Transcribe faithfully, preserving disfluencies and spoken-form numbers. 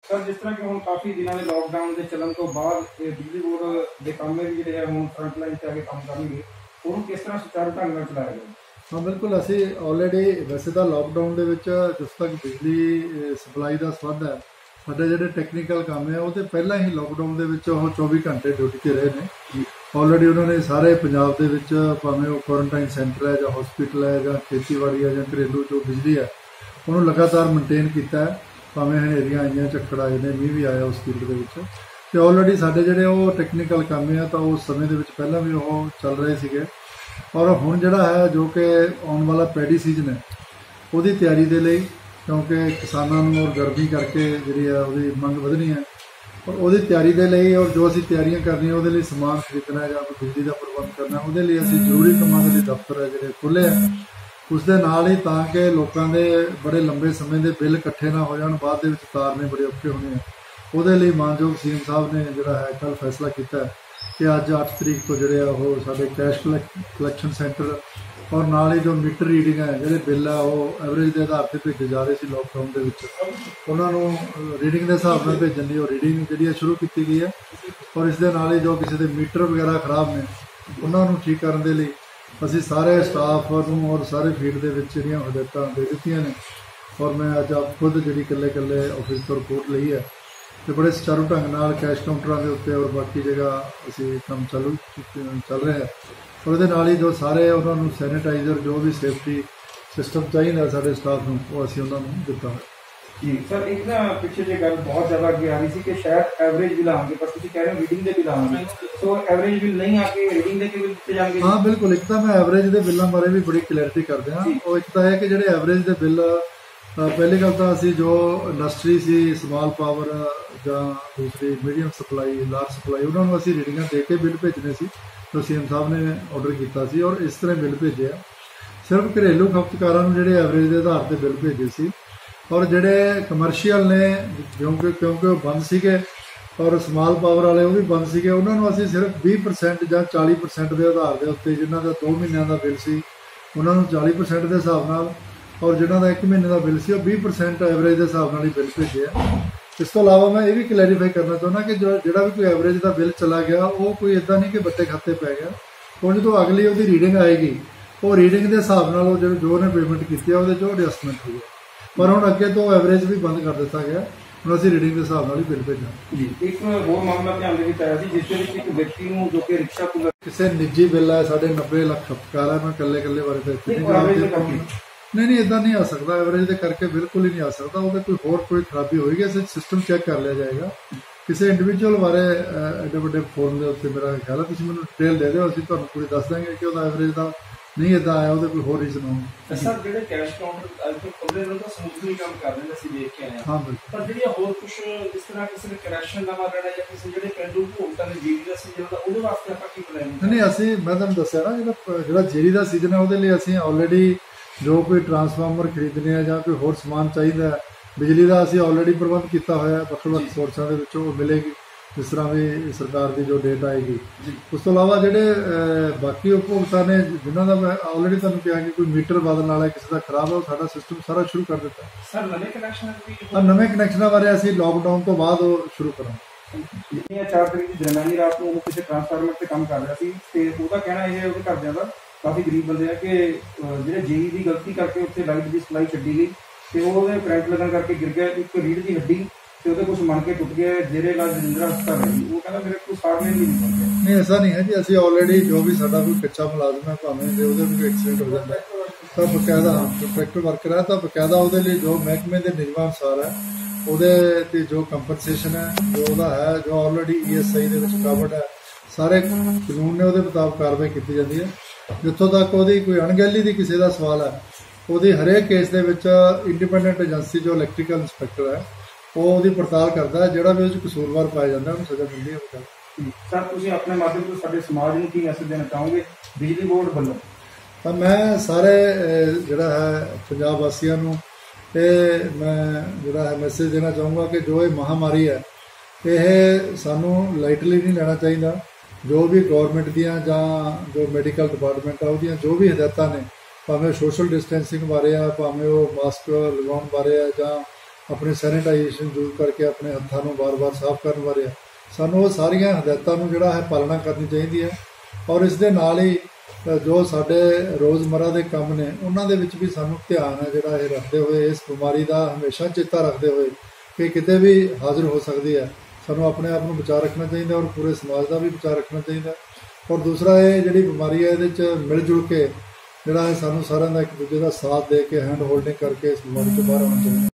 Sir जिस तरह कि हम काफ़ी दिनों के लॉकडाउन के चलन तो बाद बिजली बोर्ड के काम में भी जो है हम फ्रंट लाइन से आगे काम करेंगे उन्होंने किस तरह सुचारू ढंग से चलाया गया। हाँ बिल्कुल, असी ऑलरेडी वैसे तो लॉकडाउन के जिस तक बिजली सप्लाई का संबंध है साढ़े जोड़े टैक्नीकल काम है वो तो पहला ही लॉकडाउन के चौबी घंटे ड्यूटी से रहे हैं। ऑलरेडी उन्होंने सारे पंजाब के भावें वो क्वारंटाइन सेंटर है या हॉस्पिटल है या खेतीबाड़ी है या घरेलू जो बिजली है उन्होंने लगातार मेनटेन किया है। भावें हनेरियां आईयां झक्कड़ आए ने मीह भी आया उस फील्ड के ऑलरेडी साढ़े जोड़े वो टैक्नीकल काम है तो उस समय के पहला भी वो चल रहे थे। और हुण जिहड़ा है जो कि आने वाला पैडी सीजन है उसकी तैयारी के लिए क्योंकि किसानों और गर्मी करके जी है मंग वधनी है और वो तैयारी के लिए और जो असी तैयारियां करनी वो समान खरीदना है या बिजली का प्रबंध करना वो असी जरूरी कामों के लिए दफ्तर है जो खुले है उसके नाल ही ताकि लोगों के बड़े लंबे समय के बिल इकट्ठे ना हो जाए बाद तारने बड़े औखे होने हैं। वो मानयोग सीएम साहब ने जोड़ा है कल फैसला किया है कि अज अठ तरीक तो जोड़े वो साढ़े कैश कलैक्शन सेंटर और नाल ही जो मीटर रीडिंग है जोड़े बिल है वो एवरेज के आधार पर भेजे जा रहे थे लॉकडाउन के उन्होंने रीडिंग के हिसाब से भेजन की रीडिंग जी शुरू की गई है। और इस ही जो किसी के मीटर वगैरह खराब ने उन्होंने ठीक करने के लिए असी सारे स्टाफ और सारे फील्ड के हिदायत दे दी ने। और मैं अज आप खुद जी कले कले ऑफिस तो रिपोर्ट ली है तो बड़े सुचारू ढंग नाल कैश काउंटर के उत्ते और बाकी जगह असी काम चालू चल रहे हैं। और ये ही जो सारे उन्होंने सैनिटाइजर जो भी सेफ्टी सिस्टम चाहिए साढ़े स्टाफ को असी उन्होंने दिता है। जी सर एक ना पिछले जो गल बहुत ज़्यादा अगे आ रही थी कि शायद एवरेज बिल आएंगे पर तुम कह रहे हो रीडिंग के बिल आएंगे तो एवरेज बिल नहीं आके रीडिंग के बिल दिते जाएंगे। हाँ बिल्कुल, एक तो मैं एवरेज के बिलों बारे भी बड़ी क्लैरिटी कर दिया। और एक तो है कि जो एवरेज के बिल पहली गल तो असी जो इंडस्ट्री सी स्मॉल पावर या दूसरी मीडियम सप्लाई लार्ज सप्लाई उन्होंने असी रीडिंग दे के बिल भेजने से तो सीएम साहब ने ऑर्डर किया और इस तरह बिल भेजे आ। सिर्फ घरेलू खपतकारों जो एवरेज के आधार पर बिल भेजे सी और जोड़े कमर्शियल ने क्योंकि क्योंकि वो बंद सीगे और स्मॉल पावर वाले वो भी बंद सीगे उन्होंने असी सिर्फ बीस परसेंट या चाली परसेंट के आधार के उत्ते जिन्हों का दो महीनों का बिल से उन्होंने चाली परसेंट के हिसाब नाल और जिन्हों का एक महीने का बिल से वो बीस परसेंट एवरेज के हिसाब नाल ही बिल भेजे है। इस तो अलावा मैं ये भी क्लैरीफाई करना चाहना कि जो जोड़ा भी कोई एवरेज का बिल चला गया वो कोई इदा नहीं कि बट्टे खाते पै गया और जो अगली वो रीडिंग आएगी वो रीडिंग के हिसाब नाल जो जो उन्हें पेमेंट की है वो एडजस्टमेंट हुई है। पर हम अगे तो एवरेज भी बंद कर दिता गया हम असी रीडिंग के हिसाब नाल ही बिल भेजा। जी एक होर मामला ध्यान में आया सी जिस एक व्यक्ति को जो कि रिक्शा किसी निजी बिल है साढ़े नब्बे लख खपतकार है मैं कले कले बारे नहीं नहीं इदा नहीं आ सकता एवरेज के करके बिल्कुल ही नहीं आ सकता वो कोई होर कोई खराबी होगी इसे सिस्टम चेक कर लिया जाएगा। किसी इंडिविजुअल बारे एडे बड़े फोन के उत्ते मेरा ख्याल है तुम मैं डिटेल दे दो अभी तुहानू पूरी दस देंगे कि वह एवरेज का नहीं इदा आया वो कोई होर रीजन हो। सर जो कैश काउंटर अज तो खुले तो स्मूथली काम कर रहे हैं असं देख के आए हाँ पर जी होर कुछ जिस तरह किसी ने कनैक्शन नवा लेना या किसी जो पेंडू उपभोक्ता ने जीरी का सीजन होता वो वास्ते आप की प्लानिंग नहीं असी मैं तुम दसिया ना जो जीरी का सीजन है वो असी ऑलरेडी जो कोई ट्रांसफार्मर खरीदने या कोई होर समान चाहिए बिजली का असी ऑलरेडी प्रबंध किया होया वक् वक् सोर्सों के मिलेगी जिस तरह भी सरकार की जो डेट आएगी। उस तो अलावा जोड़े बाकी उपभोक्ता ने जिन्हों का मैं ऑलरेडी तुहानू कहा कि कोई मीटर बदलने वाला किसी का खराब है साडा सिस्टम सारा शुरू कर दिता। सर नवे कनैक्शन हाँ नवे कनैक्शनों बारे असी लॉकडाउन तो बाद शुरू करांगे। चार तरीक की दरमियानी रात को किसी ट्रांसफार्मर से काम कर रहा सी कहना यह घरदियां का काफ़ी गरीब बंदे हैं कि जो जेई की गलती करके उत्थे लाइट की सप्लाई छड्डी गई तो वो करंट लगन करके गिर गया एक रीढ़ की हड्डी तो वो कुछ मन के टुट गया जेरे का जिंदरा अस्पताल है वो कहना मेरे को साठ में नहीं निकल गया। नहीं ऐसा नहीं है जी असी ऑलरेडी जो भी साडा कोई कच्चा मुलाजम है भावें जो भी एक्सीडेंट हो जाता है तो बकायदा कॉन्ट्रैक्टर वर्कर है तो बकायदा वो जो महकमे के नियमां अनुसार है वो जो कंपनसेशन है जो है जो ऑलरेडी ई एस आई के कवर्ड है सारे कानून ने वो मुताबिक कार्रवाई की जाती है। जितों तक वो कोई अणगहली की किसी का सवाल है वो हरेक केस के इंडिपेंडेंट एजेंसी जो इलैक्ट्रीकल इंस्पैक्टर है वो पड़ताल करता है जोड़ा भी कसूरवार पाया जाता है सजा मिलती है। सर तुम अपने माध्यम से साडे समाज को की मैसेज देना चाहोगे बिजली बोर्ड वालों? तो मैं सारे जोड़ा है पंजाब वासियों को मैं जोड़ा है मैसेज देना चाहूँगा कि जो ये महामारी है ये सानू लाइटली नहीं लेना चाहिए। जो भी गौरमेंट दियाँ जां जो मैडिकल डिपार्टमेंट है वो जो भी हिदायत ने भावें सोशल डिस्टेंसिंग बारे है भावें वो मास्क लगाने बारे है जां अपने सैनिटाइजेशन यूज करके अपने हत्थों को बार बार साफ करने बारे सानू वो सारिया हदायतों जोड़ा है पालना करनी चाहिए है। और इस दे नाल ही जो साडे रोज़मर्रा के काम ने उन्होंने भी सानू ध्यान है जोड़ा ये रखते हुए इस बीमारी का हमेशा चेता रखते हुए कि किते भी हाजिर हो सकती है, सानू अपने आप को बचा रखना चाहिए और पूरे समाज का भी बचा रखना चाहिए। और दूसरा ये जी बीमारी है ये मिल जुल के जोड़ा है सानू सारे का एक दूजे का साथ दे के हैंड होल्डिंग करके इस बीमारी को बाहर आना चाहिए।